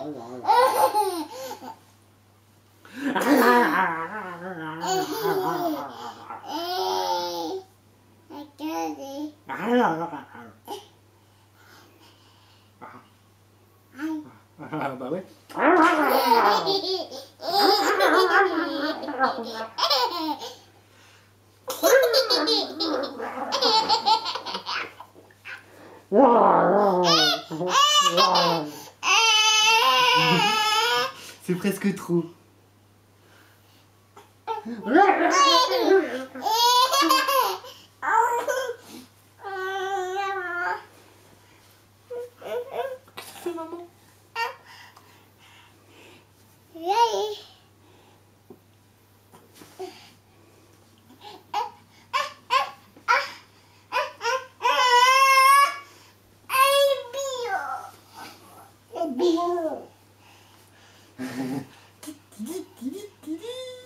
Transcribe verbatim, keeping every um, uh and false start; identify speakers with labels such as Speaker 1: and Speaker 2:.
Speaker 1: Bah ouais. C'est presque trop. Qu'est-ce que tu fais, maman? Titi, titi, titi.